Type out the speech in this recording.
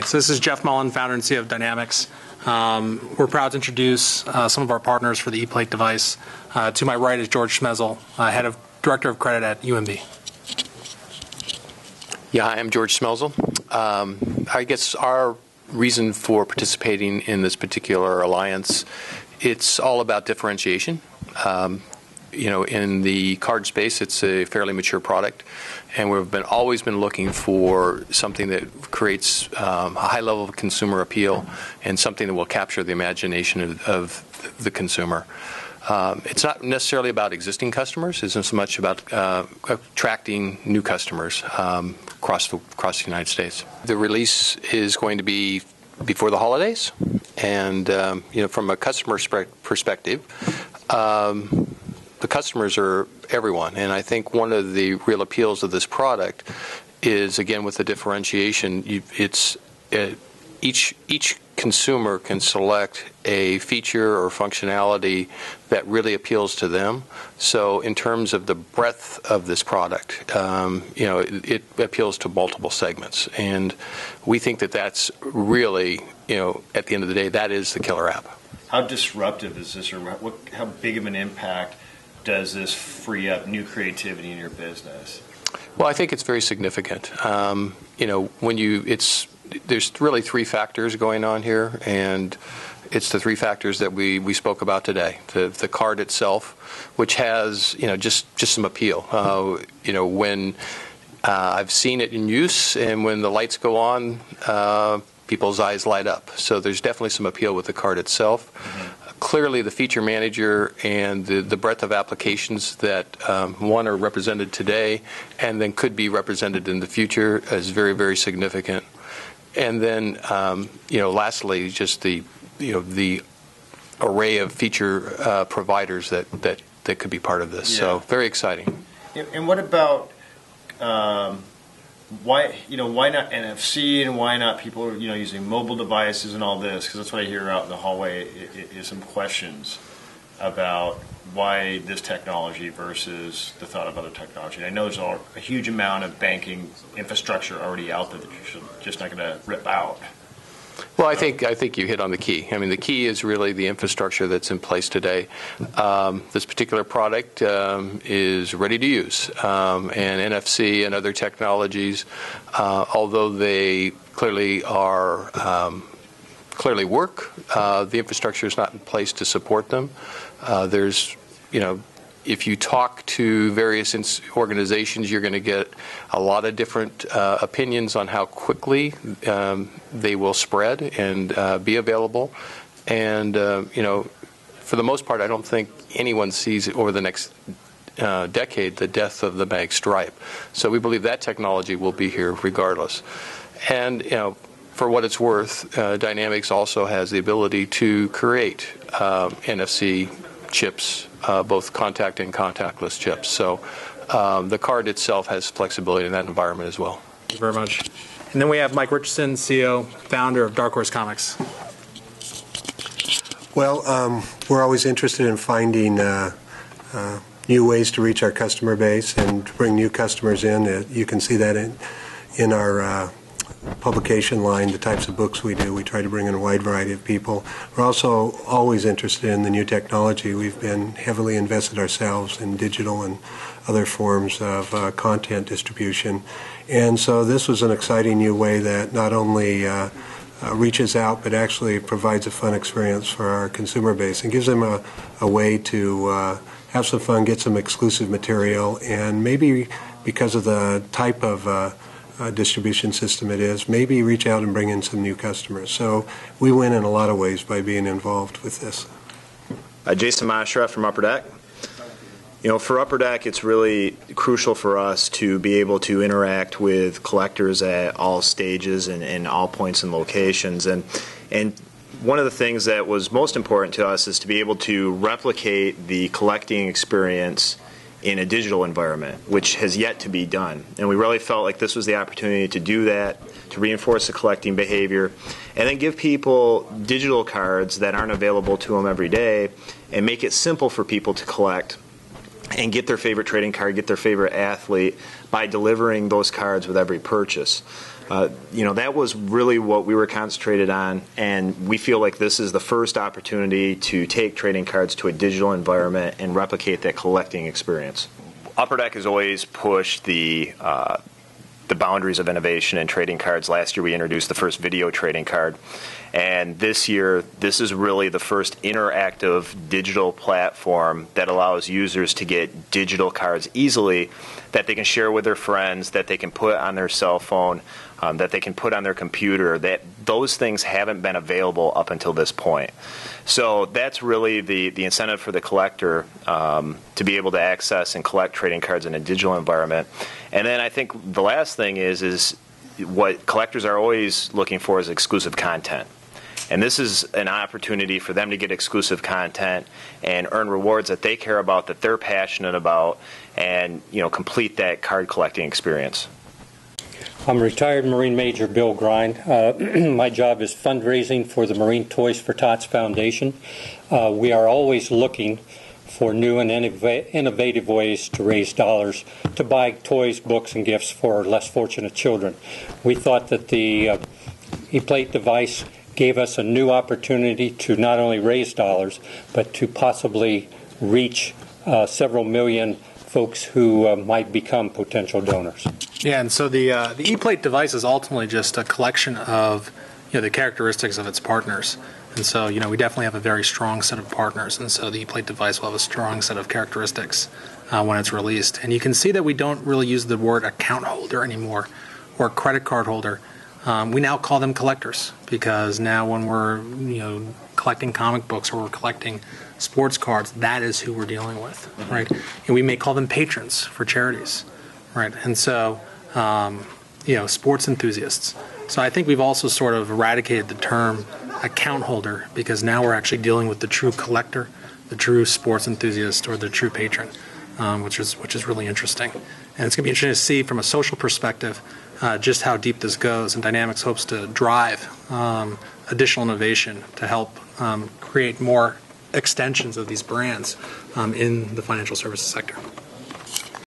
So this is Jeff Mullen, founder and CEO of Dynamics. We're proud to introduce some of our partners for the ePlate device. To my right is George Schmezel, Director of Credit at UMB. Yeah, hi, I'm George Schmezel. I guess our reason for participating in this particular alliance, it's all about differentiation. In the card space, it's a fairly mature product, and we've always been looking for something that creates a high level of consumer appeal and something that will capture the imagination of the consumer. It's not necessarily about existing customers. It's not so much about attracting new customers across the United States. The release is going to be before the holidays, and from a customer perspective, the customers are everyone, and I think one of the real appeals of this product is, again, with the differentiation. Each consumer can select a feature or functionality that really appeals to them. So in terms of the breadth of this product, it appeals to multiple segments, and we think that that's really, at the end of the day, that is the killer app. How disruptive is this, or how big of an impact does this free up new creativity in your business? Well, I think it's very significant. There's really three factors going on here, and it's the three factors that we spoke about today. The card itself, which has just some appeal. When I've seen it in use, and when the lights go on, people's eyes light up. So there's definitely some appeal with the card itself. Mm-hmm. Clearly, the feature manager and the breadth of applications that are represented today and then could be represented in the future is very, very significant. And then, lastly, just the array of feature providers that could be part of this. Yeah. So very exciting. And what about why not NFC, and why not people using mobile devices and all this? Because that's what I hear out in the hallway is some questions about why this technology versus the thought of other technology. And I know there's a huge amount of banking infrastructure already out there that you're just not going to rip out. Well, I think you hit on the key. I mean, the key is really the infrastructure that's in place today. This particular product is ready to use, and NFC and other technologies, although they clearly work, the infrastructure is not in place to support them. If you talk to various organizations, you're going to get a lot of different opinions on how quickly they will spread and be available. And, for the most part, I don't think anyone sees over the next decade the death of the bank stripe. So we believe that technology will be here regardless. And, for what it's worth, Dynamics also has the ability to create NFC chips, both contact and contactless chips. So the card itself has flexibility in that environment as well. Thank you very much. And then we have Mike Richardson, CEO, founder of Dark Horse Comics. Well, we're always interested in finding new ways to reach our customer base and to bring new customers in. You can see that in our publication line, the types of books we do. We try to bring in a wide variety of people. We're also always interested in the new technology. We've been heavily invested ourselves in digital and other forms of content distribution. And so this was an exciting new way that not only reaches out, but actually provides a fun experience for our consumer base and gives them a way to have some fun, get some exclusive material, and maybe because of the type of distribution system it is, maybe reach out and bring in some new customers. So we win in a lot of ways by being involved with this. Jason Mashra from Upper Deck. For Upper Deck, it's really crucial for us to be able to interact with collectors at all stages and all points and locations. And one of the things that was most important to us is to be able to replicate the collecting experience in a digital environment, which has yet to be done. And we really felt like this was the opportunity to do that, to reinforce the collecting behavior, and then give people digital cards that aren't available to them every day, and make it simple for people to collect and get their favorite trading card, get their favorite athlete by delivering those cards with every purchase. That was really what we were concentrated on, and we feel like this is the first opportunity to take trading cards to a digital environment and replicate that collecting experience. Upper Deck has always pushed the boundaries of innovation in trading cards. Last year we introduced the first video trading card, and this year this is really the first interactive digital platform that allows users to get digital cards easily that they can share with their friends, that they can put on their cell phone, that they can put on their computer. That those things haven't been available up until this point. So that's really the incentive for the collector to be able to access and collect trading cards in a digital environment. And then I think the last thing is what collectors are always looking for is exclusive content. And this is an opportunity for them to get exclusive content and earn rewards that they care about, that they're passionate about, and complete that card collecting experience. I'm retired Marine Major Bill Grind. My job is fundraising for the Marine Toys for Tots Foundation. We are always looking for new and innovative ways to raise dollars to buy toys, books, and gifts for less fortunate children. We thought that the ePlate device gave us a new opportunity to not only raise dollars, but to possibly reach several million folks who might become potential donors. Yeah, and so the ePlate device is ultimately just a collection of the characteristics of its partners. And so we definitely have a very strong set of partners, and so the ePlate device will have a strong set of characteristics when it's released. And you can see that we don't really use the word account holder anymore or credit card holder. We now call them collectors, because now when we're collecting comic books or we're collecting sports cards, that is who we're dealing with, right? And we may call them patrons for charities, right? And so sports enthusiasts. So I think we've also sort of eradicated the term account holder, because now we're actually dealing with the true collector, the true sports enthusiast, or the true patron, which is really interesting. And it's going to be interesting to see from a social perspective just how deep this goes. And Dynamics hopes to drive additional innovation to help create more extensions of these brands in the financial services sector.